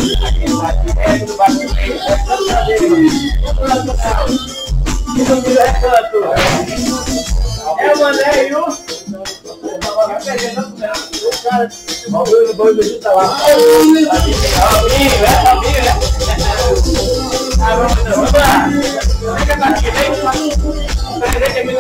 É o André e o... O dois tá lá. Vamos lá. Pega a aqui, vem.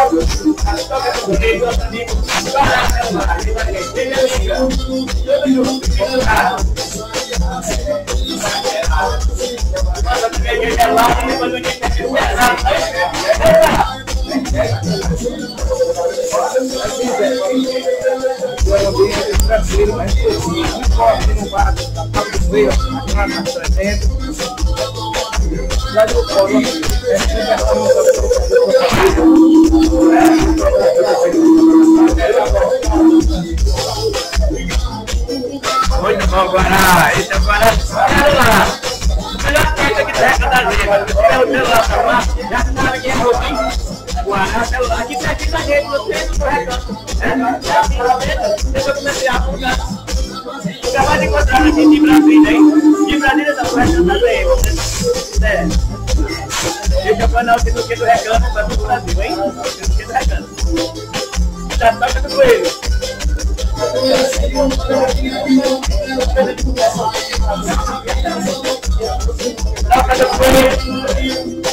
Muito bom, Guará. Esse é o Guará. Olha lá. Melhor que esse aqui da Reca da Rede. Pelo celular pra lá. Já sabe quem é o Guará, celular. Aqui da rede. Você não reclama. Deixa eu começar a apontar. Você vai encontrar aqui de Brasília, hein? De Brasília da Reca da Rede. Esse é o canal que não quer do Recanto para todo o Brasil, hein? Não quer do Recanto. Já toca com ele. Toca com ele.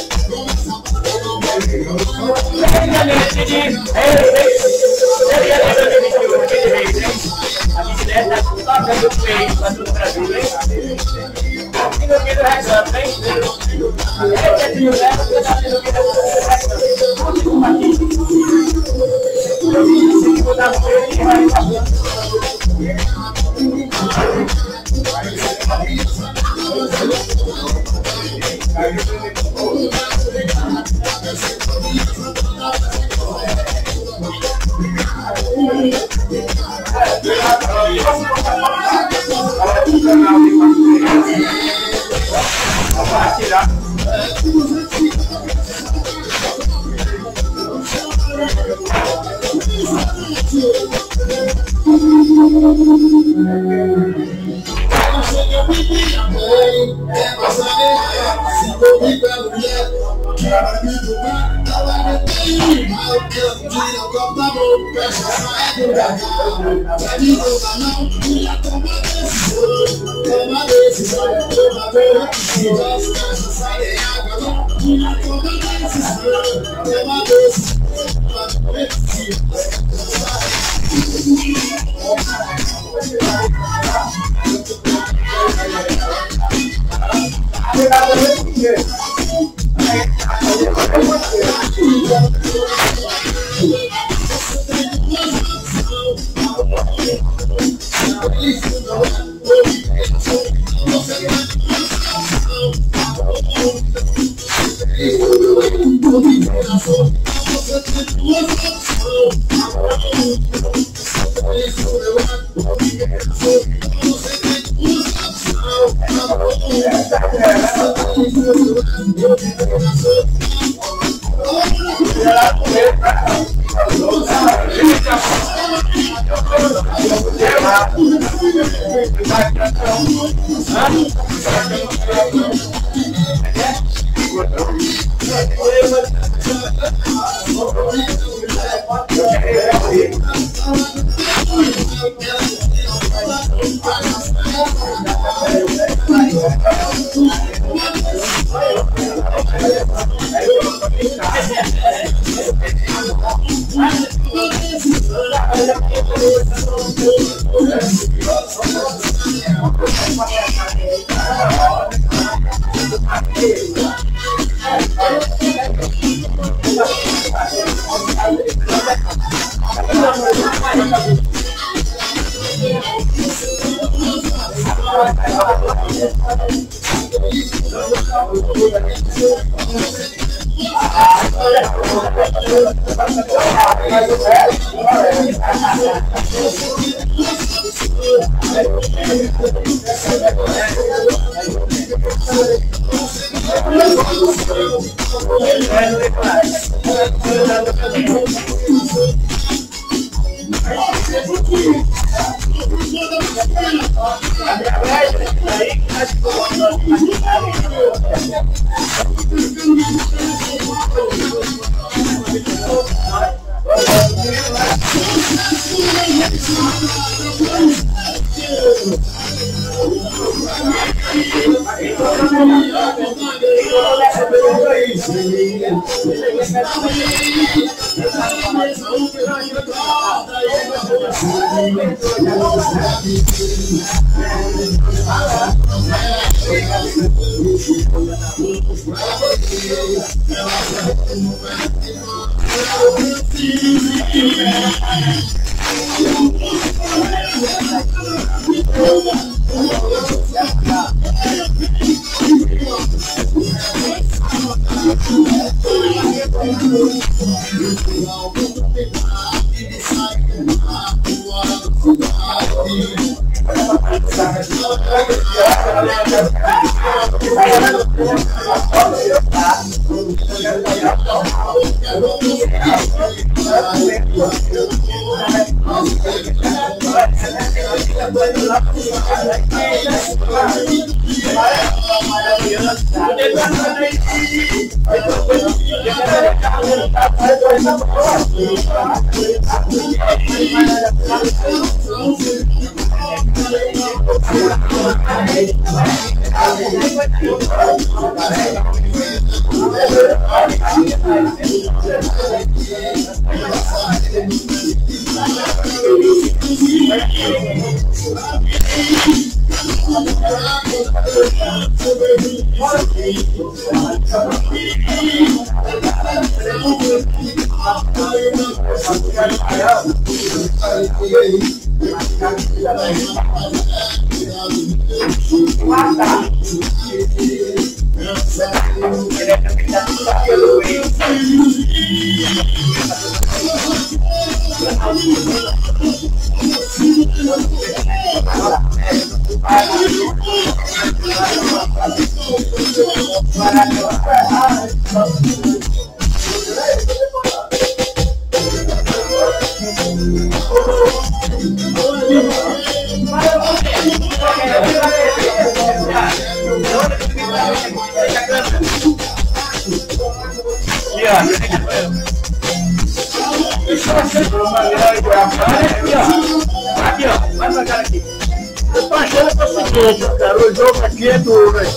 Aqui, ó. Vai pra cara aqui. Eu tô achando que é o seguinte, cara. O jogo aqui é duro, velho.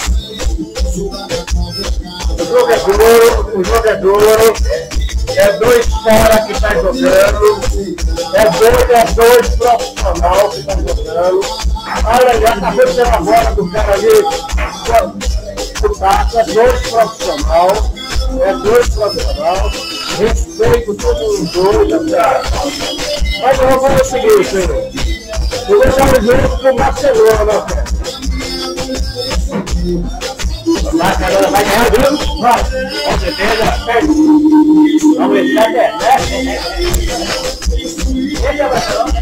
O jogo é duro. É dois caras que estão jogando. É dois profissionais que estão jogando. Olha, já tá vendo a bola do cara ali. É dois profissionais. Respeito todos os dois. Mas eu vou fazer o seguinte, eu vou deixar o jogo pro Barcelona, cara. Vai ganhar, viu? Vai, com certeza. Vamos ver se vai ganhar, né? Esse é o Barcelona.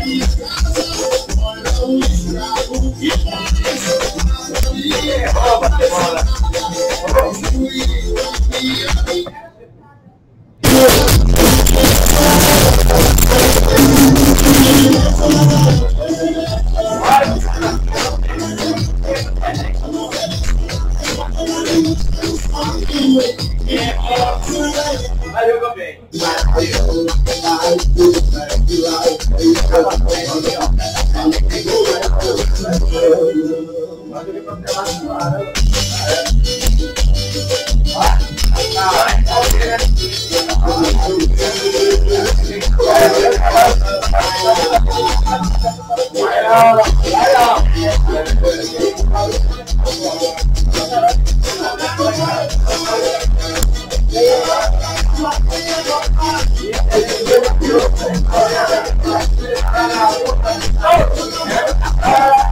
Ó, Barcelona. Valeu, meu bem. Oh!